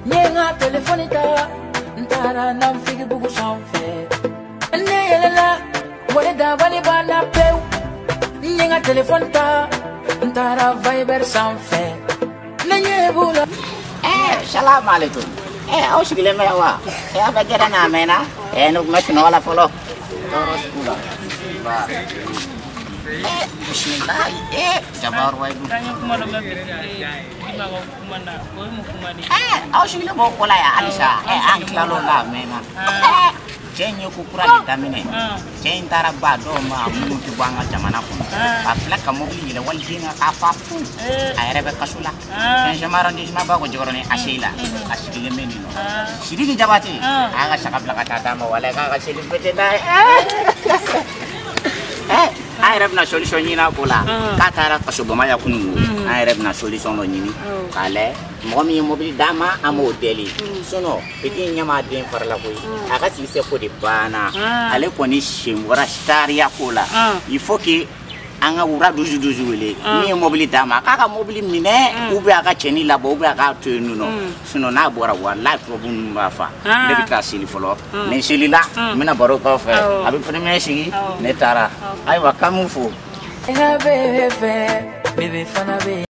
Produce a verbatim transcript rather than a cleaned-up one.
Nyenga telefonita ntara na mfigi bugu sanfɛ ne yɛlɛla wale dabali bana pewu nyenga telefonita ntara Viber sanfɛ ne ɲɛ b'u la. Eh, salam alaikum. Eh, aw sigilen bɛ wa? Eh, a bɛ gɛrɛ n'a mɛnna. Eh, ne kun bɛ sunɔgɔ la fɔlɔ. Tɔɔrɔ sugu la. Eh, bismillah. Eh, jabar wa ibu. Eh, aw sigilen b'o ko la ya halisa. Eh, an tilal'o la mɛnna. Eh, cɛ in ye ko kura de daminɛ. Cɛ in taara ba dɔw ma minnu tɛ bɔ an ka jamana kɔnɔ. A filɛ ka mobili yɛlɛ waliden kan k'a fa fu. A yɛrɛ bɛ kaso la. Changement arrondissement ba ko Jikɔrɔni A C I la. A sigilen bɛ nin nɔ. Sidiki Jabate. A ka saga bila ka taa d'a ma wala k'a ka seli fete n'a ye. Eh, an yɛrɛ bɛna solution ɲini a ko la. K'a taara kaso Bamaya kununko. An yɛrɛ bɛna solution dɔ ɲini k'a lajɛ mɔgɔ min ye mobili d'a ma an b'o deli. Sinon petit ɲɛmaa den farala koyi. A ka sigi ko de banna. Ale kɔni sen bɔra sariya ko la. Il faut que an ka wura dusu dusu wele. Min ye mobili d'a ma k'a ka mobili minɛ ou bien a ka cɛnni labɔ ou bien a k'a to yen nɔ. Sinon n'a bɔra walahi problème ninnu b'a fa. Ne bɛ taa seli fɔlɔ. Ni selila n bɛna baro k'aw fɛ. A bɛ premier sigi ne taara. Ayiwa k'an m'u fo. Nka bebe fɛ bebe fana bɛ